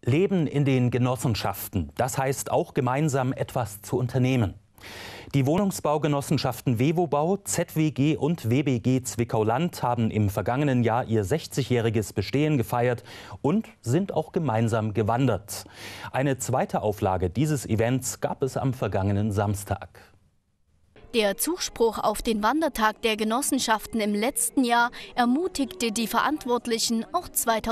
Leben in den Genossenschaften, das heißt auch gemeinsam etwas zu unternehmen. Die Wohnungsbaugenossenschaften WEWOBAU, ZWG und WBG Zwickau-Land haben im vergangenen Jahr ihr 60-jähriges Bestehen gefeiert und sind auch gemeinsam gewandert. Eine zweite Auflage dieses Events gab es am vergangenen Samstag. Der Zuspruch auf den Wandertag der Genossenschaften im letzten Jahr ermutigte die Verantwortlichen, auch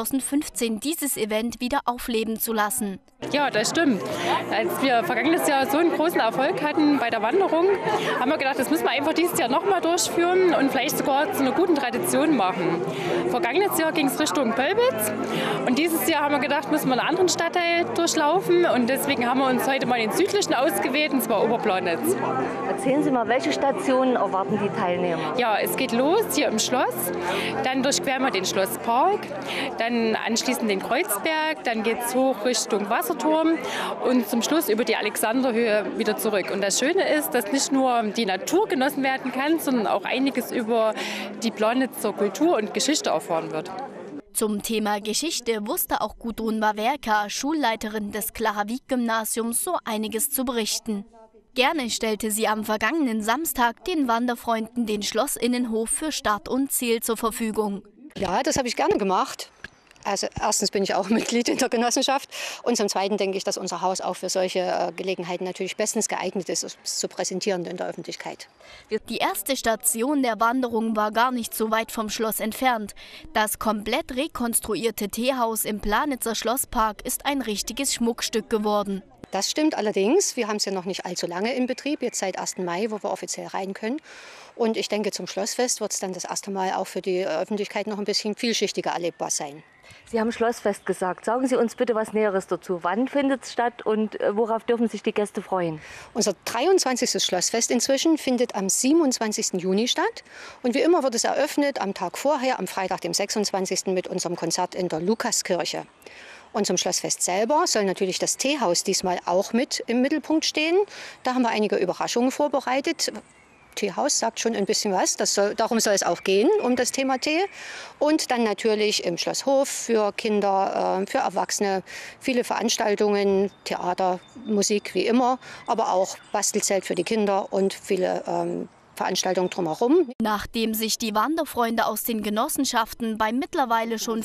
2015 dieses Event wieder aufleben zu lassen. Ja, das stimmt. Als wir vergangenes Jahr so einen großen Erfolg hatten bei der Wanderung, haben wir gedacht, das müssen wir einfach dieses Jahr nochmal durchführen und vielleicht sogar zu einer guten Tradition machen. Vergangenes Jahr ging es Richtung Pölbitz und dieses Jahr haben wir gedacht, müssen wir einen anderen Stadtteil durchlaufen und deswegen haben wir uns heute mal den südlichen ausgewählt, und zwar Oberplanitz. Erzählen Sie mal, welche Stationen erwarten die Teilnehmer? Ja, es geht los hier im Schloss, dann durchqueren wir den Schlosspark, dann anschließend den Kreuzberg, dann geht es hoch Richtung Wasserturm und zum Schluss über die Alexanderhöhe wieder zurück. Und das Schöne ist, dass nicht nur die Natur genossen werden kann, sondern auch einiges über die Planitzer Kultur und Geschichte erfahren wird. Zum Thema Geschichte wusste auch Gudrun Wawerka, Schulleiterin des Clara-Wieck-Gymnasiums, so einiges zu berichten. Gerne stellte sie am vergangenen Samstag den Wanderfreunden den Schlossinnenhof für Start und Ziel zur Verfügung. Ja, das habe ich gerne gemacht. Also erstens bin ich auch Mitglied in der Genossenschaft und zum Zweiten denke ich, dass unser Haus auch für solche Gelegenheiten natürlich bestens geeignet ist, es zu präsentieren in der Öffentlichkeit. Die erste Station der Wanderung war gar nicht so weit vom Schloss entfernt. Das komplett rekonstruierte Teehaus im Planitzer Schlosspark ist ein richtiges Schmuckstück geworden. Das stimmt allerdings. Wir haben es ja noch nicht allzu lange in Betrieb, jetzt seit 1. Mai, wo wir offiziell rein können. Und ich denke, zum Schlossfest wird es dann das erste Mal auch für die Öffentlichkeit noch ein bisschen vielschichtiger erlebbar sein. Sie haben Schlossfest gesagt. Sagen Sie uns bitte was Näheres dazu. Wann findet es statt und worauf dürfen sich die Gäste freuen? Unser 23. Schlossfest inzwischen findet am 27. Juni statt. Und wie immer wird es eröffnet am Tag vorher, am Freitag, dem 26. mit unserem Konzert in der Lukaskirche. Und zum Schlossfest selber soll natürlich das Teehaus diesmal auch mit im Mittelpunkt stehen. Da haben wir einige Überraschungen vorbereitet. Teehaus sagt schon ein bisschen was, darum soll es auch gehen, um das Thema Tee. Und dann natürlich im Schlosshof für Kinder, für Erwachsene, viele Veranstaltungen, Theater, Musik wie immer, aber auch Bastelzelt für die Kinder und viele Veranstaltungen drumherum. Nachdem sich die Wanderfreunde aus den Genossenschaften bei mittlerweile schon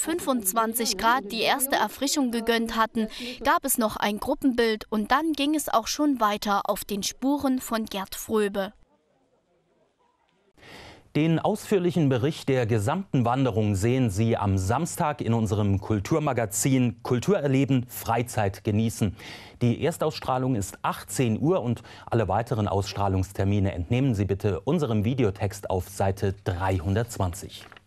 25 Grad die erste Erfrischung gegönnt hatten, gab es noch ein Gruppenbild und dann ging es auch schon weiter auf den Spuren von Gerd Fröbe. Den ausführlichen Bericht der gesamten Wanderung sehen Sie am Samstag in unserem Kulturmagazin Kultur erleben, Freizeit genießen. Die Erstausstrahlung ist 18 Uhr und alle weiteren Ausstrahlungstermine entnehmen Sie bitte unserem Videotext auf Seite 320.